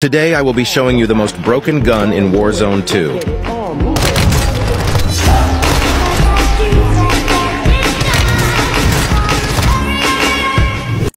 Today I will be showing you the most broken gun in Warzone 2.